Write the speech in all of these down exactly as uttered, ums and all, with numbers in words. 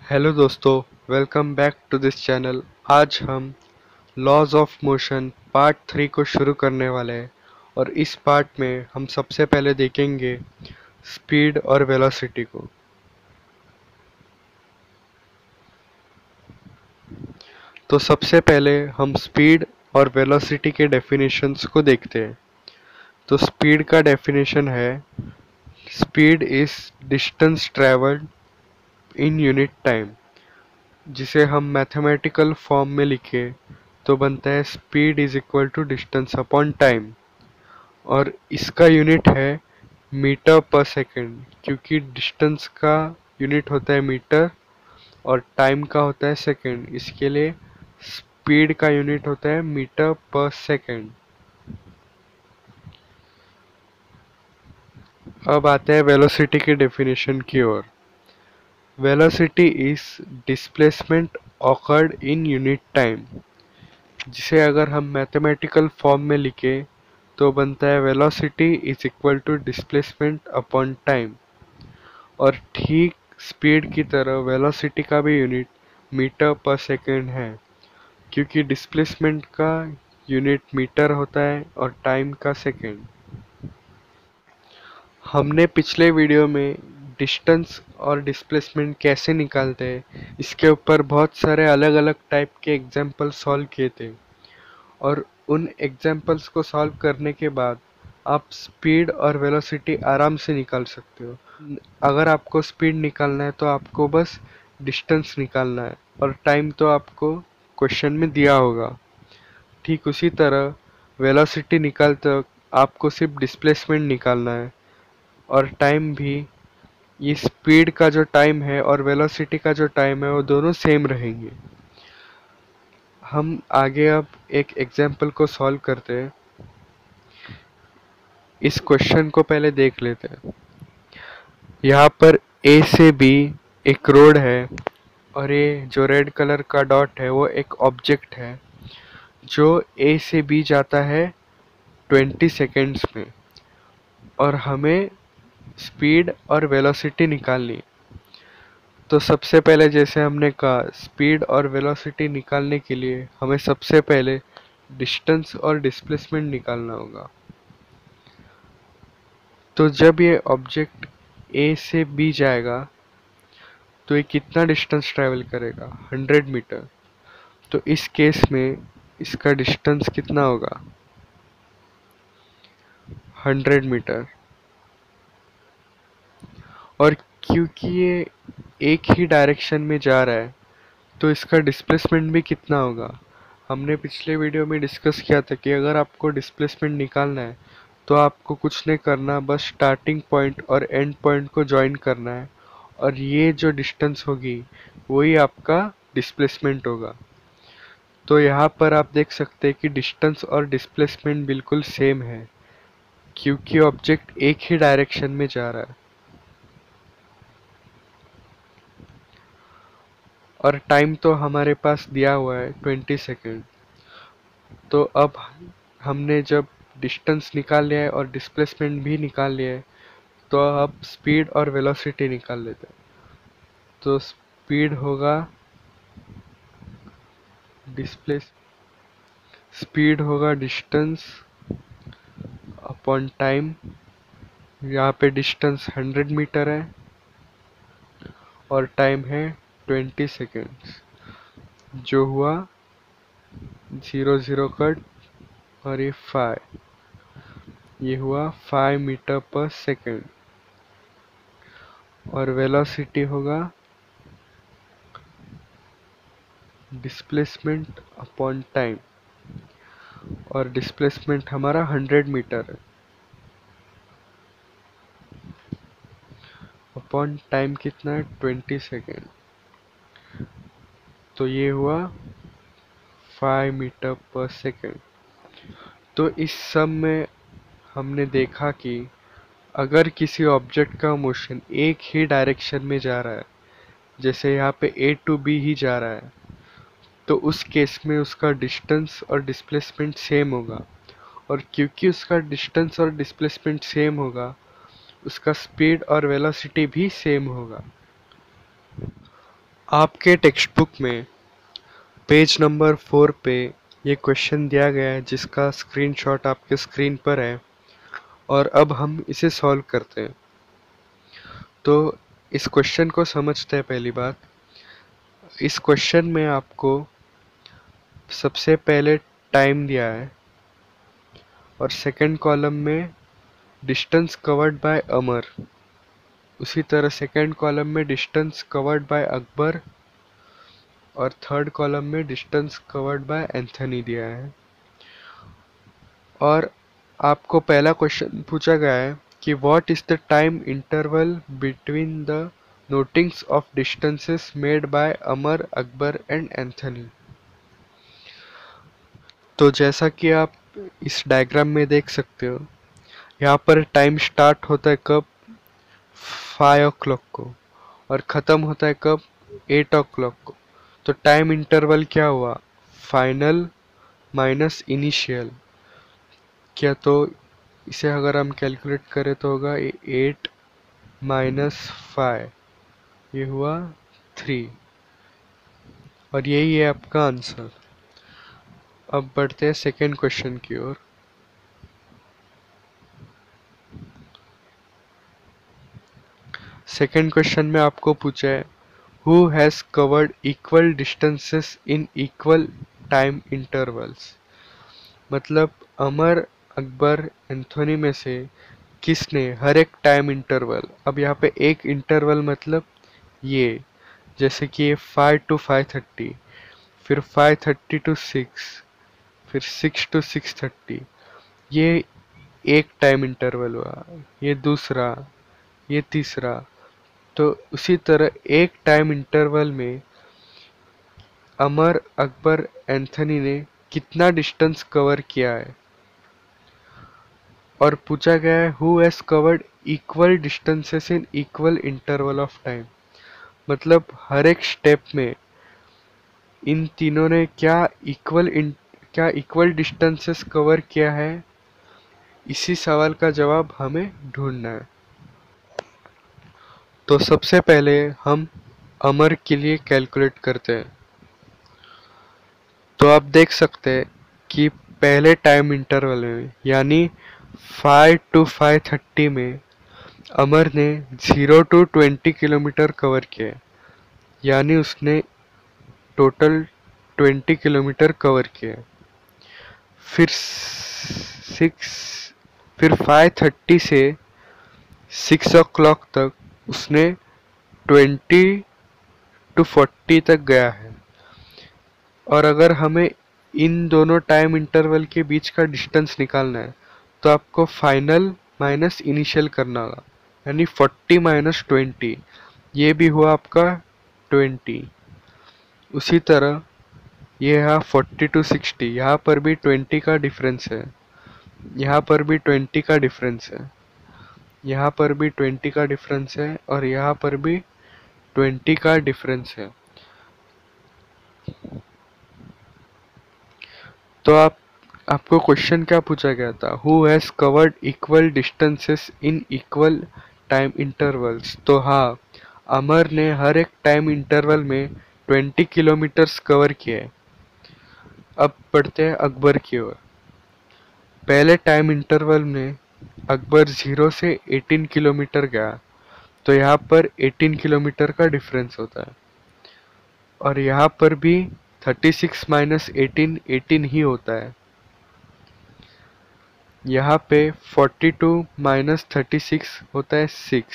Hello दोस्तों, welcome back to this channel. आज हम laws of motion part three को शुरू करने वाले हैं और इस पार्ट में हम सबसे पहले देखेंगे स्पीड और वेलोसिटी को। तो सबसे पहले हम स्पीड और वेलोसिटी के डेफिनेशंस को देखते हैं। तो स्पीड का डेफिनेशन है speed is distance travelled in unit time. जिसे हम मैथमेटिकल फॉर्म में लिखें तो बनता है speed is equal to distance upon time, और इसका यूनिट है मीटर पर सेकंड, क्योंकि डिस्टेंस का यूनिट होता है मीटर और टाइम का होता है सेकंड। इसके लिए स्पीड का यूनिट होता है मीटर पर सेकंड। अब आते हैं वेलोसिटी की डेफिनेशन की ओर। Velocity is displacement occurred in unit time, जिसे अगर हम मैथमेटिकल फॉर्म में लिखें तो बनता है velocity is equal to displacement upon time. और ठीक स्पीड की तरह वेलोसिटी का भी यूनिट मीटर पर सेकंड है, क्योंकि डिस्प्लेसमेंट का यूनिट मीटर होता है और टाइम का सेकंड। हमने पिछले वीडियो में डिस्टेंस और डिस्प्लेसमेंट कैसे निकालते हैं इसके ऊपर बहुत सारे अलग अलग टाइप के एग्जाम्पल सॉल्व किए थे, और उन एग्जाम्पल्स को सॉल्व करने के बाद आप स्पीड और वेलोसिटी आराम से निकाल सकते हो। अगर आपको स्पीड निकालना है तो आपको बस डिस्टेंस निकालना है, और टाइम तो आपको क्वेश्चन में दिया होगा। ठीक उसी तरह वेलोसिटी निकालते वक्त आपको सिर्फ डिस्प्लेसमेंट निकालना है, और टाइम भी। ये स्पीड का जो टाइम है और वेलोसिटी का जो टाइम है वो दोनों सेम रहेंगे। हम आगे अब एक एग्जाम्पल को सॉल्व करते हैं। इस क्वेश्चन को पहले देख लेते हैं। यहाँ पर ए से बी एक रोड है, और ये जो रेड कलर का डॉट है वो एक ऑब्जेक्ट है जो ए से बी जाता है ट्वेंटी सेकेंड्स में, और हमें स्पीड और वेलोसिटी निकालनी। तो सबसे पहले जैसे हमने कहा, स्पीड और वेलोसिटी निकालने के लिए हमें सबसे पहले डिस्टेंस और डिस्प्लेसमेंट निकालना होगा। तो जब ये ऑब्जेक्ट ए से बी जाएगा तो ये कितना डिस्टेंस ट्रैवल करेगा? Hundred metre. तो इस केस में इसका डिस्टेंस कितना होगा? Hundred metre. और क्योंकि ये एक ही डायरेक्शन में जा रहा है तो इसका डिस्प्लेसमेंट भी कितना होगा? हमने पिछले वीडियो में डिस्कस किया था कि अगर आपको डिस्प्लेसमेंट निकालना है तो आपको कुछ नहीं करना, बस स्टार्टिंग पॉइंट और एंड पॉइंट को ज्वाइन करना है, और ये जो डिस्टेंस होगी वही आपका डिस्प्लेसमेंट होगा। तो यहाँ पर आप देख सकते हैं कि डिस्टेंस और डिस्प्लेसमेंट बिल्कुल सेम है, क्योंकि ऑब्जेक्ट एक ही डायरेक्शन में जा रहा है। और टाइम तो हमारे पास दिया हुआ है ट्वेंटी सेकेंड। तो अब हमने जब डिस्टेंस निकाल लिया है और डिस्प्लेसमेंट भी निकाल लिया है, तो अब स्पीड और वेलोसिटी निकाल लेते हैं। तो स्पीड होगा डिस्प्लेस स्पीड होगा डिस्टेंस अपॉन टाइम। यहाँ पे डिस्टेंस हंड्रेड मीटर है और टाइम है ट्वेंटी सेकेंड्स, जो हुआ ज़ीरो ज़ीरो कट, और ये फाइव, ये हुआ फाइव मीटर पर सेकेंड। और वेलोसिटी होगा डिस्प्लेसमेंट अपॉन टाइम, और डिस्प्लेसमेंट हमारा हंड्रेड मीटर है, अपॉन टाइम कितना है? Twenty second. तो ये हुआ फाइव मीटर पर सेकेंड। तो इस सब में हमने देखा कि अगर किसी ऑब्जेक्ट का मोशन एक ही डायरेक्शन में जा रहा है, जैसे यहाँ पे ए टू बी ही जा रहा है, तो उस केस में उसका डिस्टेंस और डिस्प्लेसमेंट सेम होगा। और क्योंकि उसका डिस्टेंस और डिस्प्लेसमेंट सेम होगा, उसका स्पीड और वेलोसिटी भी सेम होगा। आपके टेक्स्ट बुक में पेज नंबर फोर पे ये क्वेश्चन दिया गया है जिसका स्क्रीनशॉट आपके स्क्रीन पर है और अब हम इसे सॉल्व करते हैं। तो इस क्वेश्चन को समझते हैं। पहली बात, इस क्वेश्चन में आपको सबसे पहले टाइम दिया है और सेकंड कॉलम में डिस्टेंस कवर्ड बाय अमर, उसी तरह सेकंड कॉलम में डिस्टेंस कवर्ड बाय अकबर और थर्ड कॉलम में डिस्टेंस कवर्ड बाय एंथनी दिया है। और आपको पहला क्वेश्चन पूछा गया है कि what is the time interval between the notings of distances made by Amar, Akbar and Anthony. तो जैसा कि आप इस डायग्राम में देख सकते हो, यहाँ पर टाइम स्टार्ट होता है कब, फाइव ओ क्लॉक को, और ख़त्म होता है कब, एट ओ क्लॉक को। तो टाइम इंटरवल क्या हुआ, फाइनल माइनस इनिशियल। क्या तो इसे अगर हम कैलकुलेट करें तो होगा एट माइनस फाइव, ये हुआ थ्री, और यही है आपका आंसर। अब बढ़ते हैं सेकेंड क्वेश्चन की ओर। सेकेंड क्वेश्चन में आपको पूछा है who has covered equal distances in equal time intervals. मतलब अमर, अकबर, एंथोनी में से किसने हर एक टाइम इंटरवल, अब यहाँ पे एक इंटरवल मतलब ये, जैसे कि ये फाइव टू फाइव थर्टी, फिर फाइव थर्टी टू सिक्स, फिर सिक्स टू सिक्स थर्टी, ये एक टाइम इंटरवल हुआ, ये दूसरा, ये तीसरा। तो उसी तरह एक टाइम इंटरवल में अमर, अकबर, एंथनी ने कितना डिस्टेंस कवर किया है। और पूछा गया है who has covered equal distances in equal interval of time. मतलब हर एक स्टेप में इन तीनों ने क्या इक्वल क्या इक्वल डिस्टेंसेस कवर किया है, इसी सवाल का जवाब हमें ढूंढना है। तो सबसे पहले हम अमर के लिए कैलकुलेट करते हैं। तो आप देख सकते हैं कि पहले टाइम इंटरवल में यानी फाइव टू फाइव थर्टी में अमर ने zero to twenty kilometre cover किया, यानी उसने टोटल ट्वेंटी किलोमीटर कवर किया। फिर सिक्स फिर फाइव थर्टी से सिक्स ओ क्लॉक तक उसने ट्वेंटी टू फोर्टी तक गया है। और अगर हमें इन दोनों टाइम इंटरवल के बीच का डिस्टेंस निकालना है तो आपको फाइनल माइनस इनिशियल करना होगा, यानी फोर्टी माइनस ट्वेंटी, ये भी हुआ आपका ट्वेंटी। उसी तरह ये है फोर्टी टू सिक्सटी, यहाँ पर भी ट्वेंटी का डिफरेंस है, यहाँ पर भी ट्वेंटी का डिफरेंस है, यहाँ पर भी ट्वेंटी का डिफरेंस है, और यहाँ पर भी ट्वेंटी का डिफरेंस है। तो आप आपको क्वेश्चन क्या पूछा गया था, who has covered equal distances in equal time intervals. तो हाँ, अमर ने हर एक टाइम इंटरवल में ट्वेंटी किलोमीटर्स कवर किए। अब बढ़ते हैं अकबर की ओर। पहले टाइम इंटरवल में अकबर ज़ीरो से एटीन किलोमीटर गया, तो यहाँ पर एटीन किलोमीटर का डिफरेंस होता है, और यहाँ पर भी thirty six minus eighteen eighteen ही होता है। यहाँ पे forty two minus thirty six होता है सिक्स।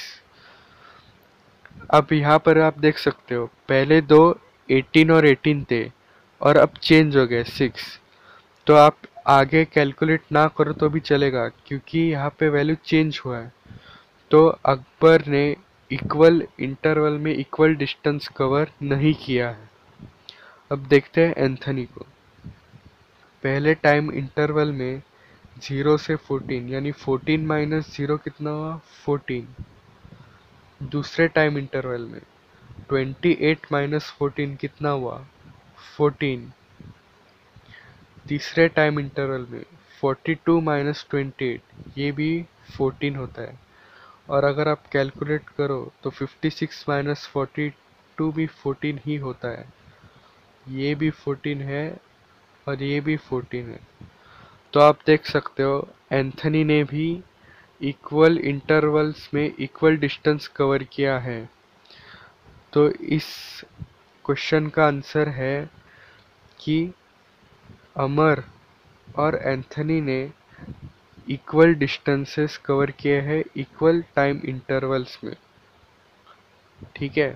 अब यहाँ पर आप देख सकते हो पहले दो एटीन और एटीन थे और अब चेंज हो गए सिक्स। तो आप आगे कैलकुलेट ना करो तो भी चलेगा क्योंकि यहाँ पे वैल्यू चेंज हुआ है। तो अकबर ने इक्वल इंटरवल में इक्वल डिस्टेंस कवर नहीं किया है। अब देखते हैं एंथनी को। पहले टाइम इंटरवल में ज़ीरो से फोर्टीन, यानी फोर्टीन माइनस ज़ीरो कितना हुआ, फोर्टीन। दूसरे टाइम इंटरवल में ट्वेंटी एट माइनस फोर्टीन कितना हुआ, फोर्टीन। तीसरे टाइम इंटरवल में forty two minus twenty eight, ये भी फोर्टीन होता है। और अगर आप कैलकुलेट करो तो fifty six minus forty two भी फोर्टीन ही होता है, ये भी फोर्टीन है और ये भी फोर्टीन है। तो आप देख सकते हो एंथनी ने भी इक्वल इंटरवल्स में इक्वल डिस्टेंस कवर किया है। तो इस क्वेश्चन का आंसर है कि अमर और एंथनी ने इक्वल डिस्टेंसेस कवर किए हैं इक्वल टाइम इंटरवल्स में। ठीक है,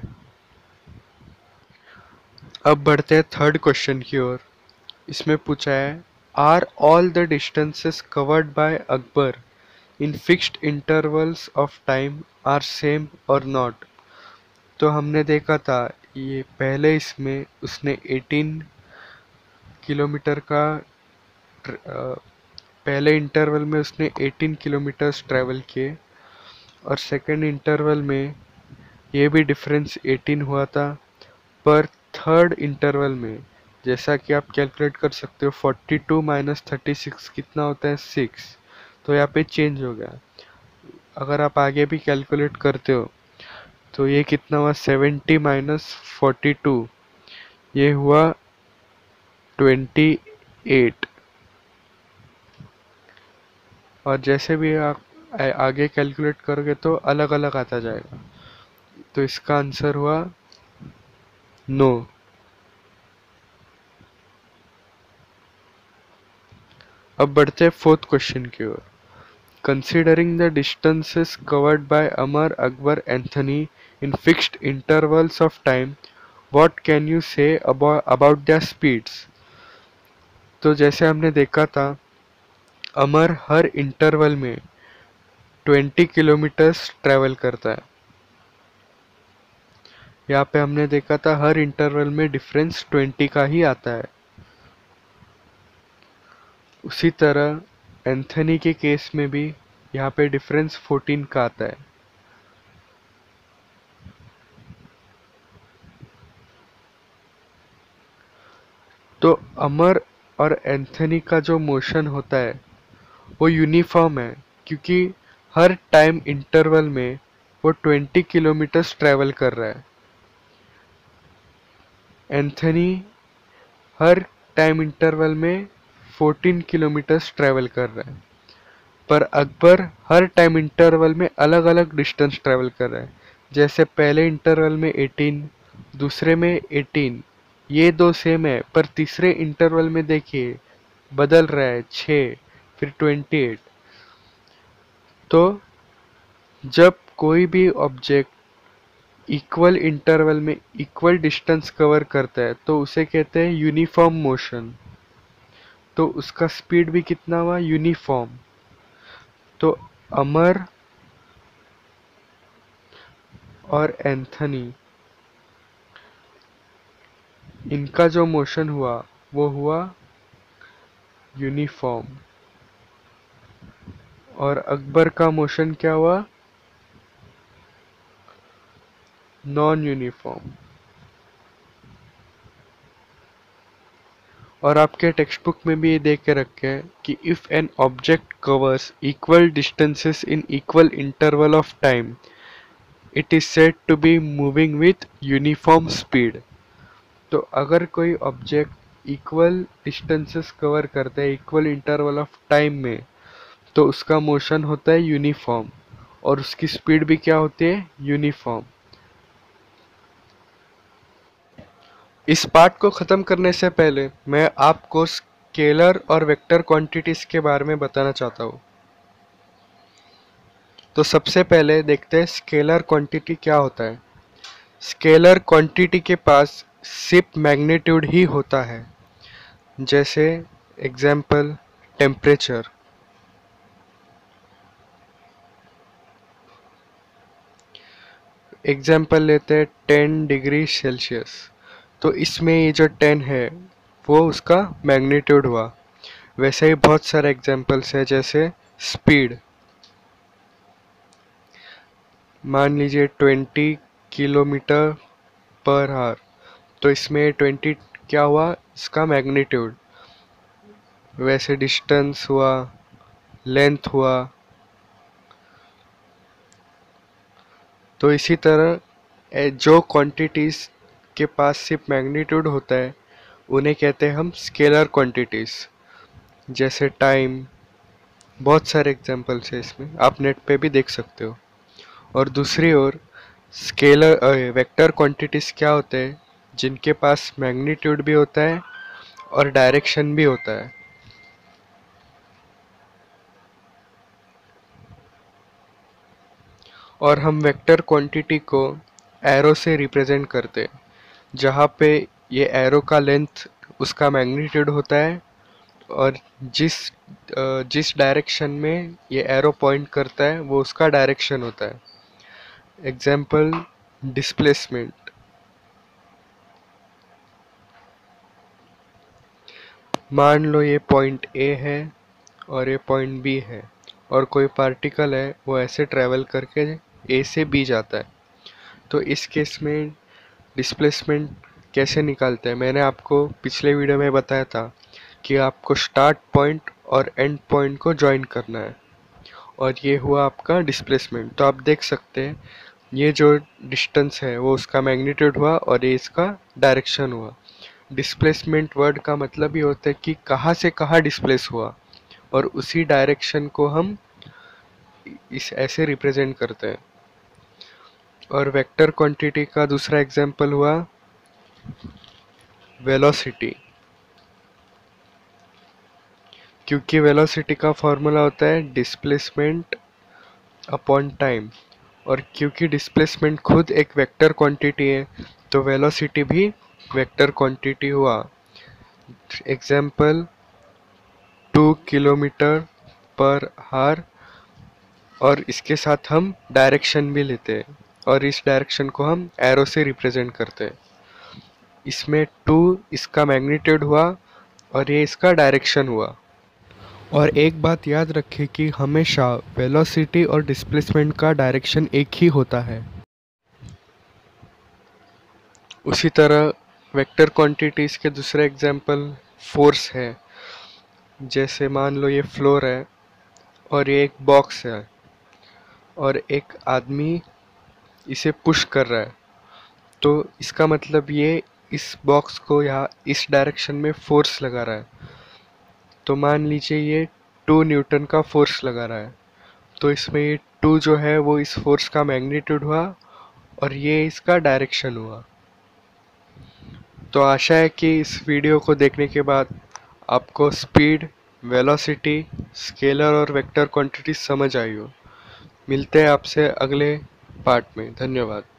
अब बढ़ते हैं थर्ड क्वेश्चन की ओर। इसमें पूछा है, are all the distances covered by Akbar in fixed intervals of time are same और नॉट। तो हमने देखा था ये पहले इसमें उसने एटीन किलोमीटर का अ, पहले इंटरवल में उसने एटीन किलोमीटर्स ट्रैवल किए और सेकंड इंटरवल में ये भी डिफरेंस एटीन हुआ था। पर थर्ड इंटरवल में जैसा कि आप कैलकुलेट कर सकते हो forty two minus thirty six कितना होता है, सिक्स। तो यहाँ पे चेंज हो गया। अगर आप आगे भी कैलकुलेट करते हो तो ये कितना हुआ, सेवेंटी माइनस फोर्टी टू, ये हुआ ट्वेंटी एट। और जैसे भी आप आ- आगे कैलकुलेट करोगे तो अलग अलग आता जाएगा। तो इसका आंसर हुआ नो। अब बढ़ते हैं फोर्थ क्वेश्चन की ओर। Considering the distances covered by Amar, Akbar, Anthony in fixed intervals of time, what can you say about their speeds. तो जैसे हमने देखा था अमर हर इंटरवल में ट्वेंटी किलोमीटर्स ट्रैवल करता है। यहाँ पे हमने देखा था हर इंटरवल में डिफरेंस ट्वेंटी का ही आता है। उसी तरह एंथनी के केस में भी यहाँ पे डिफरेंस फोर्टीन का आता है। तो अमर और एंथनी का जो मोशन होता है वो यूनिफॉर्म है, क्योंकि हर टाइम इंटरवल में वो ट्वेंटी किलोमीटर्स ट्रैवल कर रहा है। एंथनी हर टाइम इंटरवल में फोर्टीन किलोमीटर्स ट्रैवल कर रहा है। पर अकबर हर टाइम इंटरवल में अलग अलग डिस्टेंस ट्रैवल कर रहा है। जैसे पहले इंटरवल में एटीन, दूसरे में एटीन, ये दो सेम है, पर तीसरे इंटरवल में देखिए बदल रहा है, छः, फिर ट्वेंटी एट। तो जब कोई भी ऑब्जेक्ट इक्वल इंटरवल में इक्वल डिस्टेंस कवर करता है तो उसे कहते हैं यूनिफॉर्म मोशन। तो उसका स्पीड भी कितना हुआ, यूनिफॉर्म। तो अमर और एंथनी, इनका जो मोशन हुआ वो हुआ यूनिफॉर्म। और अकबर का मोशन क्या हुआ, नॉन यूनिफॉर्म। और आपके टेक्स्ट बुक में भी ये देख के रखे हैं कि if an object covers equal distances in equal interval of time, it is said to be moving with uniform speed. तो अगर कोई ऑब्जेक्ट इक्वल डिस्टेंसेस कवर करता है इक्वल इंटरवल ऑफ टाइम में तो उसका मोशन होता है यूनिफॉर्म और उसकी स्पीड भी क्या होती है, यूनिफॉर्म। इस पार्ट को ख़त्म करने से पहले मैं आपको स्केलर और वेक्टर क्वांटिटीज के बारे में बताना चाहता हूँ। तो सबसे पहले देखते हैं स्केलर क्वांटिटी क्या होता है। स्केलर क्वांटिटी के पास सिर्फ मैग्नीट्यूड ही होता है। जैसे एग्जाम्पल टेम्परेचर। एग्जाम्पल लेते हैं टेन डिग्री सेल्सियस। तो इसमें ये जो टेन है वो उसका मैग्नीट्यूड हुआ। वैसे ही बहुत सारे एग्जाम्पल्स हैं, जैसे स्पीड। मान लीजिए ट्वेंटी किलोमीटर पर आवर, तो इसमें ट्वेंटी क्या हुआ, इसका मैग्नीट्यूड। वैसे डिस्टेंस हुआ, लेंथ हुआ। तो इसी तरह ए, जो क्वांटिटीज़ के पास सिर्फ मैग्नीट्यूड होता है उन्हें कहते हैं हम स्केलर क्वांटिटीज़। जैसे टाइम, बहुत सारे एग्जांपल्स है इसमें, आप नेट पे भी देख सकते हो। और दूसरी ओर स्केलर वेक्टर क्वांटिटीज़ क्या होते हैं, जिनके पास मैग्नीट्यूड भी होता है और डायरेक्शन भी होता है। और हम वेक्टर क्वांटिटी को एरो से रिप्रेजेंट करते हैं, जहाँ पे ये एरो का लेंथ उसका मैग्नीट्यूड होता है और जिस अ, जिस डायरेक्शन में ये एरो पॉइंट करता है वो उसका डायरेक्शन होता है। Example, displacement. मान लो ये पॉइंट ए है और ये पॉइंट बी है और कोई पार्टिकल है वो ऐसे ट्रैवल करके ए से बी जाता है। तो इस केस में डिस्प्लेसमेंट कैसे निकालते हैं, मैंने आपको पिछले वीडियो में बताया था कि आपको स्टार्ट पॉइंट और एंड पॉइंट को ज्वाइन करना है, और ये हुआ आपका डिस्प्लेसमेंट। तो आप देख सकते हैं ये जो डिस्टेंस है वो उसका मैग्नीट्यूड हुआ और ये इसका डायरेक्शन हुआ। डिस्प्लेसमेंट वर्ड का मतलब ये होता है कि कहाँ से कहाँ डिस्प्लेस हुआ, और उसी डायरेक्शन को हम इस ऐसे रिप्रेजेंट करते हैं। और वेक्टर क्वांटिटी का दूसरा एग्जांपल हुआ वेलोसिटी, क्योंकि वेलोसिटी का फॉर्मूला होता है डिस्प्लेसमेंट अपॉन टाइम, और क्योंकि डिस्प्लेसमेंट खुद एक वेक्टर क्वांटिटी है तो वेलोसिटी भी वेक्टर क्वांटिटी हुआ। Example, two kilometre per hour, और इसके साथ हम डायरेक्शन भी लेते हैं और इस डायरेक्शन को हम एरो से रिप्रेजेंट करते हैं। इसमें टू इसका मैग्नीट्यूड हुआ और ये इसका डायरेक्शन हुआ। और एक बात याद रखें कि हमेशा वेलोसिटी और डिस्प्लेसमेंट का डायरेक्शन एक ही होता है। उसी तरह वेक्टर क्वांटिटीज़ के दूसरे एग्जांपल फोर्स है। जैसे मान लो ये फ्लोर है और ये एक बॉक्स है और एक आदमी इसे पुश कर रहा है, तो इसका मतलब ये इस बॉक्स को यहाँ इस डायरेक्शन में फोर्स लगा रहा है। तो मान लीजिए ये टू न्यूटन का फोर्स लगा रहा है, तो इसमें ये टू जो है वो इस फोर्स का मैग्नीट्यूड हुआ और ये इसका डायरेक्शन हुआ। तो आशा है कि इस वीडियो को देखने के बाद आपको स्पीड, वेलोसिटी, स्केलर और वेक्टर क्वांटिटी समझ आई हो। मिलते हैं आपसे अगले पार्ट में। धन्यवाद।